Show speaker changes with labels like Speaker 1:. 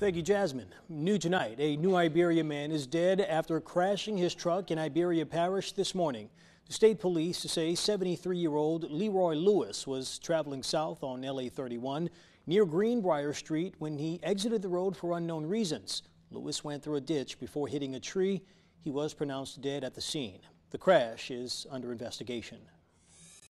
Speaker 1: Thank you, Jasmine. New tonight, a New Iberia man is dead after crashing his truck in Iberia Parish this morning. The state police say 73-year-old Leroy Lewis was traveling south on LA 31 near Greenbrier Street when he exited the road for unknown reasons. Lewis went through a ditch before hitting a tree. He was pronounced dead at the scene. The crash is under investigation.